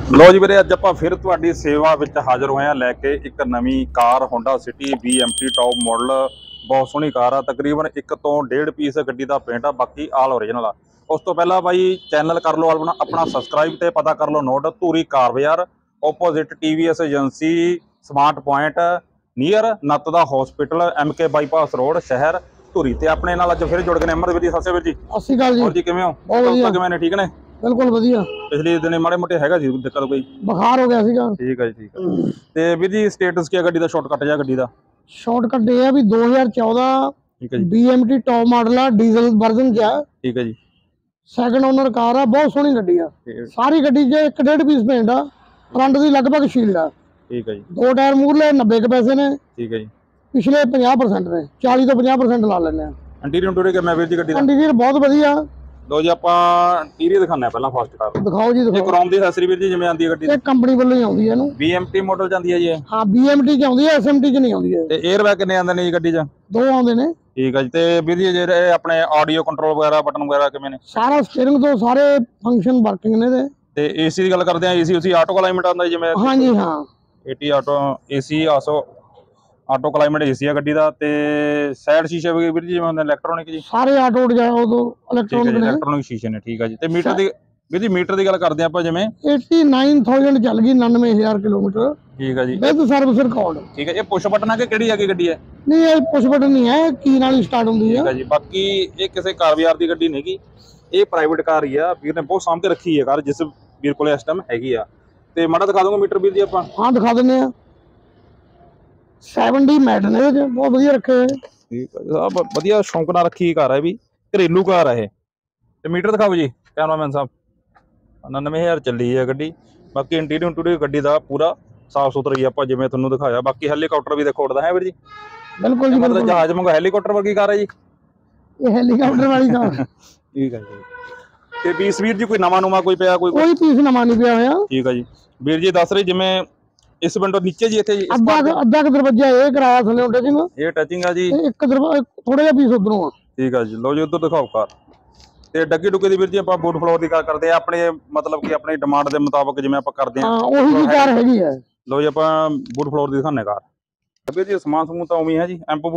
लो जी वीरे अज आपां फिर तुहाडी सेवा विच हाज़र होए हां लैके एक नवीं car Honda City BMT top model. बहुत सोहनी कार आ, तकरीबन 1 ਤੋਂ 1.5 पीस गड्डी दा पेंट आ, बाकी आल ओरिजिनल आ। उस तो पहला बाई चैनल कर लो अपना सबसक्राइब ते पता कर लो नोट धूरी कार बाजार opposite TVS agency smart point near नत्त दा हॉस्पिटल MK बाईपास रोड शहर धूरी। ते अपने नाल अज फिर जुड़ गए अहमद वीर जी। सत श्री अकाल जी। सत श्री अकाल जी। और जी किवें हो? किवें ने? ठीक ने? बिल्कुल वधिया। पिछले दिन माड़े मोटे हैगा सी दिक्कत कोई? बुखार हो गया सीगा। ठीक है जी, ठीक है। ते वीर जी स्टेटस क्या गड्डी दा? शॉर्टकट जा गड्डी दा? शॉर्टकट ये है भी 2014 ठीक है जी। BMT टॉप मॉडल है, डीजल वर्जन क्या है। ठीक है जी। सैकंड ओनर कार है, बहुत सोहनी गड्डी है। सारी गड्डी च 1.5 पीस पेंट है, फ्रंट दी लगभग शील्ड है। ठीक है जी। 2 टायर मूरले 90 के पैसे ने। ठीक है जी। पिछले 50% ने, 40 तो 50% ला लेने। इंटीरियर इंटीरियर कितना वीर जी गड्डी दा? इंटीरियर बहुत वधिया। लो जी आपां इंटीरियर दिखाने पहला फर्स्ट कार दिखाओ जी, दिखाओ। क्रोम दी एक्सेसरी वीर जी जिवें आंदी है गड्डी ये कंपनी ਵੱਲੋਂ ही आउंदी है नु। BMT मॉडल ਜਾਂਦੀ ਹੈ ਜੀ? हां BMT च आउंदी है, SMT च नहीं आउंदी है। ਤੇ 에ਅਰ ਬੈਗ ਕਿੰਨੇ ਆਉਂਦੇ ਨੇ ਜੀ ਗੱਡੀ 'ਚ? 2 ਆਉਂਦੇ ਨੇ। ਠੀਕ ਹੈ ਜੀ। ਤੇ ਵੀਰ ਜੀ ਜਿਹੜੇ ਆਪਣੇ ਆਡੀਓ ਕੰਟਰੋਲ ਵਗੈਰਾ ਬਟਨ ਵਗੈਰਾ ਕਿਵੇਂ ਨੇ? ਸਾਰਾ ਸਟੀਅਰਿੰਗ ਤੋਂ ਸਾਰੇ ਫੰਕਸ਼ਨ ਵਰਕਿੰਗ ਨੇ ਦੇ। ਤੇ AC ਦੀ ਗੱਲ ਕਰਦੇ ਆ, AC ਉਸੀ ਆਟੋ ਕਲਾਈਮੇਟ ਆਉਂਦਾ ਜਿਵੇਂ? हाँ जी हाँ। AT auto AC auto climate AC ਆ ਗੱਡੀ ਦਾ। ਤੇ ਸਾਈਡ ਸ਼ੀਸ਼ੇ ਵੀਰ ਜੀ ਜਿਵੇਂ ਹੁੰਦੇ ਇਲੈਕਟ੍ਰੋਨਿਕ ਜੀ? ਸਾਰੇ ਆਟੋ ਉਦੋਂ ਇਲੈਕਟ੍ਰੋਨਿਕ ਨੇ। ਇਲੈਕਟ੍ਰੋਨਿਕ ਸ਼ੀਸ਼ੇ ਨੇ। ਠੀਕ ਹੈ ਜੀ। ਤੇ ਮੀਟਰ ਦੀ ਵੀਰ ਜੀ ਮੀਟਰ ਦੀ ਗੱਲ ਕਰਦੇ ਆਪਾਂ ਜਿਵੇਂ 89000 ਚੱਲ ਗਈ, 99000 ਕਿਲੋमीटर। ਠੀਕ ਹੈ ਜੀ। With service record. ਠੀਕ ਹੈ। ਇਹ ਪੁਸ਼ ਬਟਨ ਆ ਕਿ ਕਿਹੜੀ ਆ ਗਈ ਗੱਡੀ ਹੈ? ਨਹੀਂ ਇਹ ਪੁਸ਼ ਬਟਨ ਨਹੀਂ ਹੈ, ਕੀ ਨਾਲ ਹੀ ਸਟਾਰਟ ਹੁੰਦੀ ਹੈ। ਠੀਕ ਹੈ ਜੀ। ਬਾਕੀ ਇਹ ਕਿਸੇ ਕਾਰ ਬਾਜ਼ਾਰ ਦੀ ਗੱਡੀ ਨਹੀਂਗੀ, ਇਹ ਪ੍ਰਾਈਵੇਟ ਕਾਰ ਹੀ ਆ। ਵੀਰ ਨੇ ਬਹੁਤ ਸਾਂਭ ਕੇ ਰੱਖੀ ਹੈ ਕਾਰ, ਜਿਸ ਵੀਰ ਕੋਲੇ ਇਸ ਟਾਈਮ ਹੈਗੀ ਆ। ਤੇ ਮਾੜਾ ਦਿਖਾ ਦੋਗੇ ਮੀਟਰ ਵੀਰ ਜੀ ਆਪਾਂ? ਹਾਂ ਦਿਖਾ ਦਿੰਦੇ ਆ। 70 ਮੈਟ ਨੇ ਇਹਦੇ ਬਹੁਤ ਵਧੀਆ ਰੱਖੇ ਹੋਏ। ਠੀਕ ਹੈ ਸਾਹਿਬ, ਵਧੀਆ ਸ਼ੌਂਕ ਨਾਲ ਰੱਖੀ ਕਾਰ ਹੈ, ਵੀ ਘਰੇਲੂ ਕਾਰ ਹੈ ਇਹ। ਤੇ ਮੀਟਰ ਦਿਖਾਓ ਜੀ ਕੈਮਰਾਮੈਨ ਸਾਹਿਬ। 99000 ਚੱਲੀ ਹੈ ਗੱਡੀ। ਬਾਕੀ ਇੰਟੀਰੀਅਰ ਗੱਡੀ ਦਾ ਪੂਰਾ ਸਾਫ ਸੁਥਰਾ ਹੀ ਆਪਾਂ ਜਿਵੇਂ ਤੁਹਾਨੂੰ ਦਿਖਾਇਆ। ਬਾਕੀ ਹੈਲੀਕਾਪਟਰ ਵੀ ਦੇਖੋ ਉੜਦਾ ਹੈ ਵੀਰ ਜੀ। ਬਿਲकुल जी, ਮਤਲਬ ਜਹਾਜ਼ ਵਾਂਗੂ ਹੈਲੀਕਾਪਟਰ ਵਰਗੀ ਕਾਰ ਹੈ ਜੀ ਇਹ ਹੈਲੀਕਾਪਟਰ ਵਾਲੀ ਕਾਰ। ਠੀਕ ਹੈ ਜੀ। ਤੇ ਪੀਸ ਵੀਰ ਜੀ ਕੋਈ ਨਵਾਂ ਨੂਮਾ ਕੋਈ ਪਿਆ? ਕੋਈ ਪੀਸ ਨਵਾਂ ਨਹੀਂ ਪਿਆ ਹੋਇਆ। ਠੀਕ ਹੈ ਜੀ। ਵੀਰ ਜੀ ਦੱਸ ਰਹੇ ਜਿਵੇਂ ਇਸ ਵਿੰਡੋ ਨੀਚੇ ਜੀ ਇੱਥੇ ਅੱਧਾ ਦਰਵਾਜ਼ਾ ਇਹ ਕਰਾਇਆ ਥੱਲੇ ਟਚਿੰਗ। ਇਹ ਟਚਿੰਗ ਆ ਜੀ। ਇੱਕ ਦਰਵਾਜ਼ਾ ਥੋੜਾ ਜਿਹਾ ਪੀਸ ਉਧਰੋਂ ਆ। ਠੀਕ ਆ ਜੀ। ਲਓ ਜੀ ਉਧਰ ਦਿਖਾਓ ਕਾਰ। ਤੇ ਡੱਗੀ ਡੁੱਗੇ ਦੀ ਵੀਰ ਜੀ ਆਪਾਂ ਬੂਟ ਫਲੋਰ ਦੀ ਗੱਲ ਕਰਦੇ ਆ, ਆਪਣੇ ਮਤਲਬ ਕਿ ਆਪਣੀ ਡਿਮਾਂਡ ਦੇ ਮੁਤਾਬਕ ਜਿਵੇਂ ਆਪਾਂ ਕਰਦੇ ਆ। ਹਾਂ ਉਹੀ ਜੀ ਕਾਰ ਹੈਗੀ ਹੈ। ਲਓ ਜੀ ਆਪਾਂ ਬੂਟ ਫਲੋਰ ਦੀ ਦਿਖਾਣੇ ਕਾਰ। ਵੀਰ ਜੀ ਸਮਾਨ ਸਮੂਹ ਤਾਂ ਉਵੇਂ ਹੈ ਜੀ। ਐਂਪੂ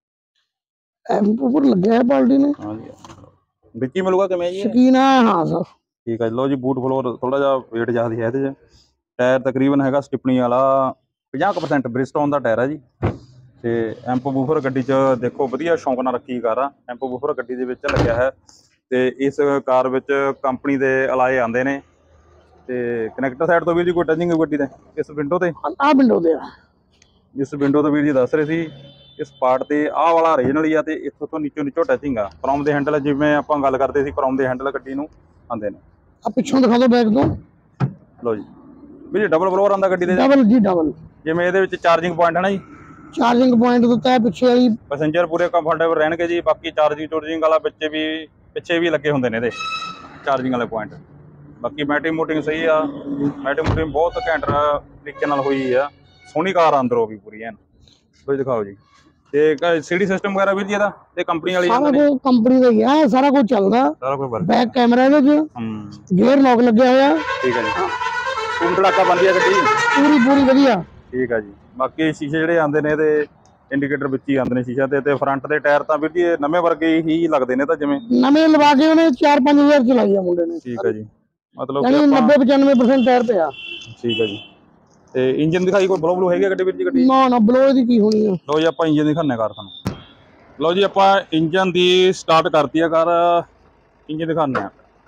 ਬੂਫਰ ਲੱਗਿਆ ਹੈ ਪਾਰਟੀ ਨੇ। ਹਾਂ ਜੀ। ਵਿੱਚ ਹੀ ਮਿਲੂਗਾ ਕਿਵੇਂ ਜੀ? ਸ਼ਕੀਨ ਹੈ ਹਾਂ ਸਰ। ਠੀਕ ਹੈ ਜੀ। ਲਓ ਜੀ ਬੂਟ ਫਲੋਰ ਥੋੜਾ ਜਿਹਾ ਵੇਟ ਜ਼ਿਆਦਾ ਹੈ ਇਹਦੇ 'ਚ। ਟਾਇਰ ਤਕਰੀਬਨ ਹੈਗਾ ਸਟਿਪਣੀ ਵਾਲਾ 50% ਬ੍ਰਿਜਸਟੋਨ ਦਾ ਟਾਇਰ ਹੈ ਜੀ। ਤੇ ਐਂਪੂ ਬੂਫਰ ਗੱਡੀ 'ਚ ਦੇਖੋ ਵਧੀਆ ਸ਼ੌਂਕ ਨਾਲ ਰੱਖੀ ਕਾਰ ਆ। ਐਂਪੂ ਬੂਫਰ ਗੱਡੀ ਦੇ ਵਿੱਚ ਲੱਗਿਆ ਹੈ। ਤੇ ਇਸ ਕਾਰ ਵਿੱਚ ਕੰਪਨੀ ਦੇ ਅਲਾਏ ਆਉਂਦੇ ਨੇ। ਤੇ ਕਨੈਕਟਰ ਸਾਈਡ ਤੋਂ ਵੀਰ ਜੀ ਕੋਈ ਟਚਿੰਗ ਗੱਡੀ ਦੇ ਇਸ ਵਿੰਡੋ ਤੇ? ਆਹ ਵਿੰਡੋ ਤੇ ਆ। ਇਸ ਵਿੰਡੋ ਤੋਂ ਵੀਰ ਜੀ ਦੱਸ ਰਹੇ ਸੀ ਇਸ ਪਾਰਟ ਤੇ ਆਹ ਵਾਲਾ ਓਰੀਜਨਲ ਹੀ ਆ। ਤੇ ਇੱਥੋਂ ਤੋਂ ਨੀਚੋਂ ਟਚਿੰਗ ਆ। ਕ੍ਰੋਮ ਦੇ ਹੈਂਡਲ ਜਿਵੇਂ ਆਪਾਂ ਗੱਲ ਕਰਦੇ ਸੀ, ਕ੍ਰੋਮ ਦੇ ਹੈਂਡਲ ਗੱਡੀ ਨੂੰ ਆਉਂਦੇ ਨੇ। ਆ ਪਿੱਛੋਂ ਦਿਖਾ ਦਿਓ ਬੈਕ ਤੋਂ। ਲਓ ਜੀ ਵੀਰ ਜੀ ਡਬਲ ਫਲੋਰ ਆਉਂਦਾ ਗੱਡੀ ਦੇ? ਡਬਲ ਜੀ ਡਬਲ। ਜਿਵੇਂ ਇਹਦੇ ਵਿੱਚ ਚਾਰਜਿੰਗ ਪੁਆਇੰਟ ਹੈ ਨਾ ਜੀ? ਚਾਰਜਿੰਗ ਪੁਆਇੰਟ ਦਿੱਤਾ ਹੈ ਪਿੱਛੇ ਵਾਲੀ। ਪੈਸੇਂਜਰ ਪੂਰੇ ਕੰਫਰਟੇਬਲ ਰਹਿਣਗੇ ਜੀ। ਬਾਕੀ ਚਾਰਜਿੰਗ ਵਾਲਾ ਪਿੱਛੇ ਵੀ ਲੱਗੇ ਹੁੰਦੇ ਨੇ ਇਹਦੇ ਚਾਰਜਿੰਗ ਵਾਲੇ ਪੁਆਇੰਟ। ਬਾਕੀ ਮੈਟਿੰਗ ਮੂਟਿੰਗ ਸਹੀ ਆ। ਮੈਟਿੰਗ ਮੂਟਿੰਗ ਬਹੁਤ ਘੈਂਟ ਤਰੀਕੇ ਨਾਲ ਹੋਈ ਆ। ਸੋਹਣੀ ਕਾਰ ਅੰਦਰੋਂ ਵੀ ਪੂਰੀ ਐਨ। ਕੋਈ ਦਿਖਾਓ ਜੀ। ਤੇ CD ਸਿਸਟਮ ਵਗੈਰਾ ਵੀ ਜੀ ਇਹਦਾ ਤੇ ਕੰਪਨੀ ਵਾਲੀ ਸਾਰਾ ਕੁਝ ਕੰਪਨੀ ਦਾ ਹੀ ਆ। ਸਾਰਾ ਕੁਝ ਚੱਲਦਾ, ਸਾਰਾ ਕੁਝ ਵਰਕ। ਬੈਕ ਕੈਮਰਾ ਇਹਦੇ ਚ, ਗੇਅਰ ਲੌਕ ਲੱਗਿਆ ਹੋਇਆ। ਠੀਕ ਹੈ ਜੀ। ਧੂਮ ਧੜਾਕਾ ਬਣਦੀ ਹੈ ਗੱਡੀ ਪੂਰੀ ਵਧੀਆ। ਠੀਕ ਹੈ ਜੀ। ਬਾਕੀ ਸ਼ੀਸ਼ੇ ਜਿਹੜੇ ਆਉਂਦੇ ਨੇ ਇਹਦੇ ਇੰਡੀਕੇਟਰ ਵਿੱਚ ਹੀ ਆਉਂਦੇ ਨੇ ਸ਼ੀਸ਼ਾ ਤੇ ਫਰੰਟ ਦੇ ਟਾਇਰ ਤਾਂ ਵੀਰ ਜੀ ਨਵੇਂ ਵਰਗੇ ਹੀ ਲੱਗਦੇ ਨੇ ਤਾਂ ਜਿਵੇਂ ਨਵੇਂ ਲਵਾ ਕੇ ਉਹਨੇ 4-5000 ਚਲਾਈ ਆ ਮੁੰਡੇ ਨੇ। ਠੀਕ ਹੈ ਜੀ। ਮਤਲਬ 90-95% ਟਾਇਰ ਪਿਆ। ਠੀਕ ਹੈ ਜੀ। ਤੇ ਇੰਜਨ ਦਿਖਾਈ ਕੋਈ ਬਲੋ ਹੈਗਾ ਗੱਡੀ ਵੀਰ ਜੀ? ਗੱਡੀ ਨਾ ਬਲੋ ਦੀ ਕੀ ਹੋਣੀ ਆ। ਲਓ ਜੀ ਆਪਾਂ ਇੰਜਨ ਦਿਖਾਣੇ ਕਾਰ ਤੁਹਾਨੂੰ। ਲਓ ਜੀ ਆਪਾਂ ਇੰਜਨ ਦੀ ਸਟਾਰਟ ਕਰਤੀ ਆ ਕਾਰ। ਇੰਜਨ ਦਿਖਾਣੇ ਆ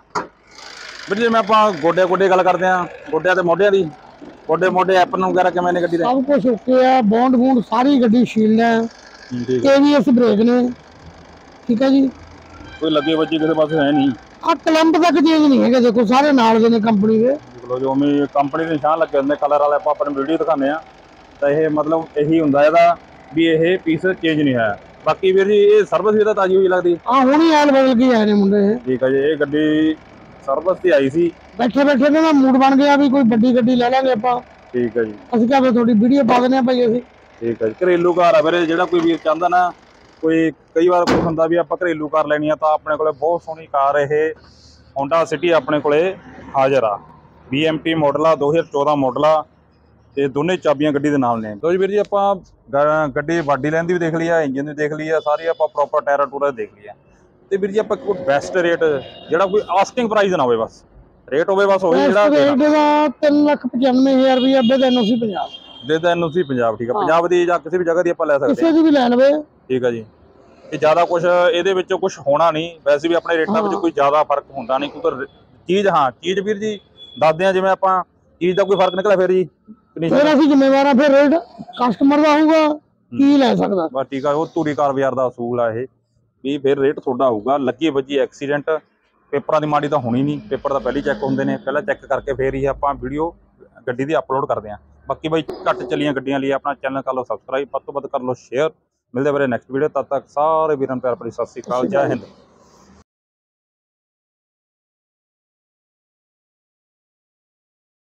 ਵੀਰ ਜੀ। ਮੈਂ ਆਪਾਂ ਗੋਡੇ ਗੱਲ ਕਰਦੇ ਆ, ਗੋਡਿਆਂ ਤੇ ਮੋਢਿਆਂ ਦੀ। ਮੋਢੇ ਐਪਨ ਵਗੈਰਾ ਕਿਵੇਂ ਨੇ ਗੱਡੀ ਦੇ? ਸਭ ਕੁਝ ਓਕੇ ਆ। ਬੌਂਡ ਸਾਰੀ ਗੱਡੀ ਸ਼ੀਲਡ ਹੈ। ABS ਬ੍ਰੇਕ ਨੇ। ਠੀਕ ਹੈ ਜੀ। ਕੋਈ ਲੱਗੇ ਵੱਜੀ ਕਿਸੇ ਪਾਸੇ ਹੈ ਨਹੀਂ। ਆ ਕਲੰਪ ਤੱਕ ਚੇਂਜ ਨਹੀਂ ਹੈਗਾ। ਦੇਖੋ ਸਾਰੇ ਨਾਲ ਦੇ ਨੇ ਕੰਪਨੀ ਦੇ। ਲਓ ਜੀ ਉਵੇਂ ਕੰਪਨੀ ਦੇ ਨਿਸ਼ਾਨ ਲੱਗੇ ਹੁੰਦੇ ਕਲਰ ਵਾਲੇ। ਆਪਾਂ ਆਪਣੀ ਵੀਡੀਓ ਦਿਖਾਉਂਦੇ ਆ ਤਾਂ ਇਹ ਮਤਲਬ ਇਹੀ ਹੁੰਦਾ ਇਹਦਾ ਵੀ ਇਹ ਪੀਸ ਚੇਂਜ ਨਹੀਂ ਹੈ। ਬਾਕੀ ਵੀਰ ਜੀ ਇਹ ਸਰਵਿਸ ਵੀ ਤਾਂ ਤਾਜ਼ੀ ਹੋਈ ਲੱਗਦੀ। ਹੁਣੀ ਐਲ ਬਦਲ ਕੇ ਆਏ ਨੇ ਮੁੰਡੇ। ਠੀਕ ਹੈ ਜੀ। ਇਹ ਗੱਡੀ ਸਰਵਿਸ ਤੇ ਆਈ ਸੀ। ਬੈਠੇ ਨਾ ਮੂਡ ਬਣ ਗਿਆ ਵੀ ਕੋਈ ਵੱਡੀ ਗੱਡੀ ਲੈ ਲਾਂਗੇ ਆਪਾਂ। ਠੀਕ ਹੈ ਜੀ। ਅਸੀਂ ਕਿਹਾ ਤੁਹਾਡੀ ਵੀਡੀਓ ਪਾ ਦਿੰਦੇ ਆ ਭਾਈ ਅਸੀਂ। ਠੀਕ ਹੈ ਜੀ। ਘਰੇਲੂ ਕਾਰ ਆ ਵੀਰੇ। ਜਿਹੜਾ ਕੋਈ ਵੀਰ ਚਾਹੁੰਦਾ ਨਾ, ਕੋਈ ਕਈ ਵਾਰ ਕੋਈ ਹੁੰਦਾ ਵੀ ਆਪਾਂ ਘਰੇਲੂ ਕਾਰ ਲੈਣੀ ਆ ਤਾਂ ਆਪਣੇ ਕੋਲੇ ਬਹੁਤ ਸੋਹਣੀ ਕਾਰ ਇਹ ਹੋਂਡਾ ਸਿਟੀ ਆਪਣੇ ਕੋਲੇ ਹਾਜ਼ਰ ਆ। BMT ਮਾਡਲ ਆ, 2014 ਮਾਡਲ ਆ ਤੇ ਦੋਨੇ ਚਾਬੀਆਂ ਗੱਡੀ ਦੇ ਨਾਲ ਨੇ। ਲੋ ਜੀ ਵੀਰ ਜੀ ਆਪਾਂ ਗੱਡੀ ਬਾਡੀ ਲਾਈਨ ਦੀ ਵੀ ਦੇਖ ਲਈ ਆ, ਇੰਜਨ ਦੀ ਦੇਖ ਲਈ ਆ, ਸਾਰੀ ਆਪਾਂ ਪ੍ਰੋਪਰ ਟਾਇਰ ਟੂਰਾ ਦੇਖ ਲਿਆ। ਤੇ ਵੀਰ ਜੀ ਆਪਾਂ ਕੋਈ ਬੈਸਟ ਰੇਟ ਜਿਹੜਾ ਕੋਈ ਆਸਕਿੰਗ ਪ੍ਰਾਈਸ ਨਾ ਹੋਵੇ, ਬਸ ਰੇਟ ਹੋਵੇ ਬਸ ਉਹੀ ਜਿਹੜਾ ਰੇਟ ਦਾ 3,95,000 ਰੁਪਏ ਬੇਦ NOC ਪੰਜਾਬ ਦੇ ਦਾ NOC ਪੰਜਾਬ। ਠੀਕ ਆ, ਪੰਜਾਬ ਦੀ ਜਾਂ ਕਿਸੇ ਵੀ ਜਗ੍ਹਾ ਦੀ ਆਪਾਂ ਲੈ ਸਕਦੇ ਕਿਸੇ ਦੀ ਵੀ ਲੈ ਲਵੇ। ਠੀਕ ਆ ਜੀ, ਇਹ ਜ਼ਿਆਦਾ ਕੁਝ ਇਹਦੇ ਵਿੱਚੋਂ ਕੁਝ ਹੋਣਾ ਨਹੀਂ, ਵੈਸੇ ਵੀ ਆਪਣੇ ਰੇਟਾਂ ਵਿੱਚ ਕੋਈ ਜ਼ਿਆਦਾ ਫਰਕ ਹੁੰਦਾ ਨਹੀਂ ਕਿਉਂਕਿ ਚੀਜ਼ ਚੀਜ਼ ਵੀਰ ਜੀ ਦੱਸਦੇ ਆ, ਜਿਵੇਂ ਆਪਾਂ ਚੀਜ਼ ਦਾ ਕੋਈ ਫਰਕ ਨਿਕਲਿਆ ਫਿਰ ਜੀ ਫਿਰ ਅਸੀਂ ਜ਼ਿੰਮੇਵਾਰ ਆ, ਫਿਰ ਰੇਟ ਕਸਟਮਰ ਦਾ ਹੋਊਗਾ, ਕੀ ਲੈ ਸਕਦਾ। ਬਸ ਠੀਕ ਆ, ਉਹ ਧੂਰੀ ਕਾਰ ਬਾਜ਼ਾਰ ਦਾ ਅਸੂਲ ਆ ਇਹ ਵੀ ਫਿਰ ਰੇਟ ਤੁਹਾਡਾ ਹੋਊਗਾ। ਲੱਗੀ ਵੱਜੀ ਐਕਸੀਡੈਂਟ ਪੇਪਰਾਂ ਦੀ ਮਾੜੀ ਤਾਂ ਹੋਣੀ ਨਹੀਂ, ਪੇਪਰ ਤਾਂ ਪਹਿਲੀ ਚੈੱਕ ਹੁੰਦੇ ਨੇ, ਪਹਿਲਾਂ ਚੈੱਕ ਕਰਕੇ ਫਿਰ ਹੀ ਆਪਾਂ ਵੀਡੀਓ ਗੱਡੀ ਦੀ ਅਪਲੋਡ ਕਰਦੇ ਹਾਂ। ਬਾਕੀ ਬਾਈ ਘੱਟ ਚੱਲੀਆਂ ਗੱਡੀਆਂ ਲਈ ਆਪਣਾ ਚੈਨਲ ਕਰ ਲਓ ਸਬਸਕ੍ਰਾਈਬ, ਵੱਧ ਤੋਂ ਵੱਧ ਕਰ ਲਓ ਸ਼ੇਅਰ। ਮਿਲਦੇ ਬਾਰੇ ਨੈਕਸਟ ਵੀਡੀਓ, ਤਦ ਤੱਕ ਸਾਰੇ ਵੀਰਾਂ ਨੂੰ ਪਿਆਰ ਭਰੀ ਸਤਿ ਸ਼੍ਰੀ ਅਕਾਲ, ਜੈ ਹਿੰਦ।